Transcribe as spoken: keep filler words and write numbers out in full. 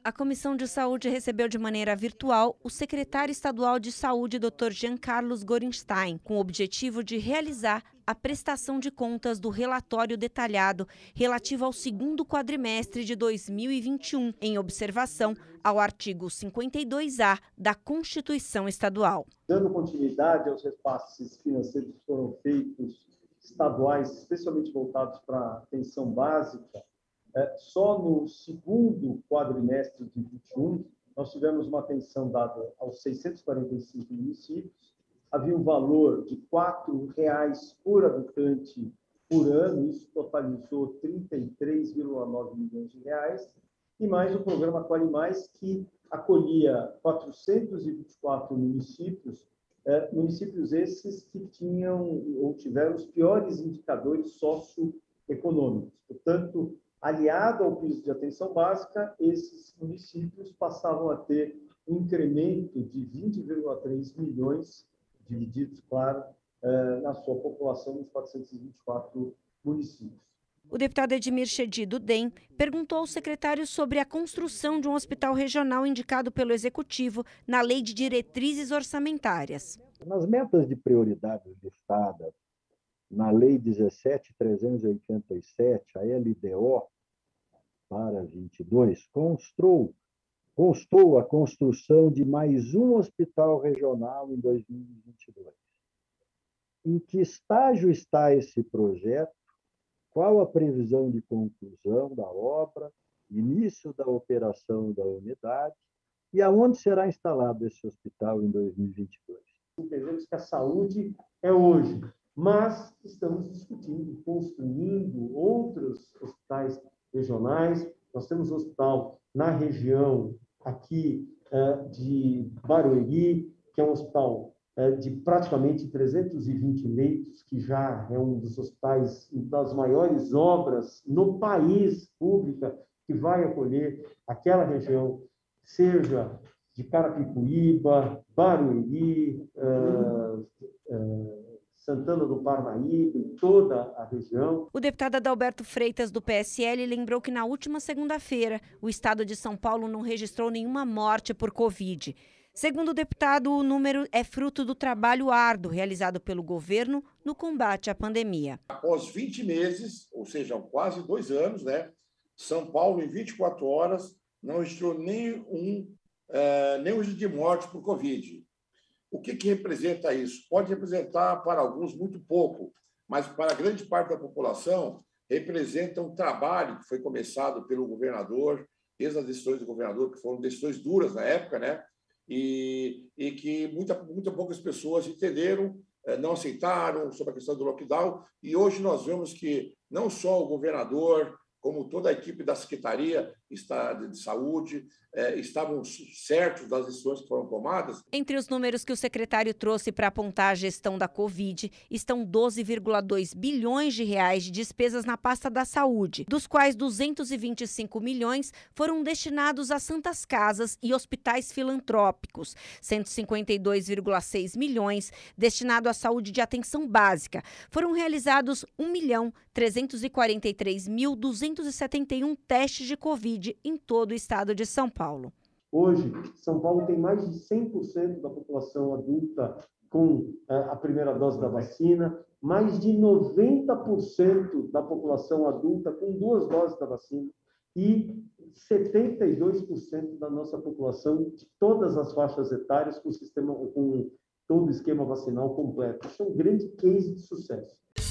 A Comissão de Saúde recebeu de maneira virtual o secretário estadual de Saúde, doutor Jean Carlos Gorenstein, com o objetivo de realizar a prestação de contas do relatório detalhado relativo ao segundo quadrimestre de dois mil e vinte e um, em observação ao artigo cinquenta e dois A da Constituição Estadual. Dando continuidade aos repasses financeiros que foram feitos estaduais, especialmente voltados para a atenção básica, É, só no segundo quadrimestre de vinte e um, nós tivemos uma atenção dada aos seiscentos e quarenta e cinco municípios, havia um valor de quatro reais por habitante por ano, isso totalizou trinta e três vírgula nove milhões de reais, e mais o programa Quali Mais, que acolhia quatrocentos e vinte e quatro municípios, é, municípios esses que tinham ou tiveram os piores indicadores socioeconômicos. Portanto, aliado ao piso de atenção básica, esses municípios passavam a ter um incremento de vinte vírgula três milhões, divididos, claro, na sua população, nos quatrocentos e vinte e quatro municípios. O deputado Edmir Chedid, do D E M, perguntou ao secretário sobre a construção de um hospital regional indicado pelo Executivo na Lei de Diretrizes Orçamentárias. Nas metas de prioridades listadas na Lei dezessete mil trezentos e oitenta e sete, a L D O, para vinte e dois, constou, constou a construção de mais um hospital regional em dois mil e vinte e dois. Em que estágio está esse projeto? Qual a previsão de conclusão da obra, início da operação da unidade e aonde será instalado esse hospital em dois mil e vinte e dois? Entendemos que a saúde é hoje, mas estamos discutindo, construindo outros hospitais regionais. Nós temos um hospital na região aqui de Barueri, que é um hospital de praticamente trezentos e vinte leitos, que já é um dos hospitais, das maiores obras no país, pública, que vai acolher aquela região, seja de Carapicuíba, Barueri, uh, uh, Santana do Parnaíba, em toda a região. O deputado Adalberto Freitas, do P S L, lembrou que na última segunda-feira o estado de São Paulo não registrou nenhuma morte por Covid. Segundo o deputado, o número é fruto do trabalho árduo realizado pelo governo no combate à pandemia. Após vinte meses, ou seja, quase dois anos, né, São Paulo, em vinte e quatro horas, não registrou nenhum, uh, nenhum de morte por Covid. O que, que representa isso? Pode representar para alguns muito pouco, mas para a grande parte da população representa um trabalho que foi começado pelo governador, desde as decisões do governador, que foram decisões duras na época, né? E, e que muita, muita poucas pessoas entenderam, não aceitaram sobre a questão do lockdown. E hoje nós vemos que não só o governador, como toda a equipe da Secretaria de Saúde, eh, estavam certos das decisões que foram tomadas. Entre os números que o secretário trouxe para apontar a gestão da Covid, estão doze vírgula dois bilhões de reais de despesas na pasta da saúde, dos quais duzentos e vinte e cinco milhões foram destinados a santas casas e hospitais filantrópicos, cento e cinquenta e dois vírgula seis milhões destinados à saúde de atenção básica. Foram realizados um milhão trezentos e quarenta e três mil duzentos e setenta e um testes de Covid em todo o estado de São Paulo. Hoje, São Paulo tem mais de cem por cento da população adulta com a primeira dose da vacina, mais de noventa por cento da população adulta com duas doses da vacina e setenta e dois por cento da nossa população de todas as faixas etárias com, sistema, com todo o esquema vacinal completo. Isso é um grande case de sucesso.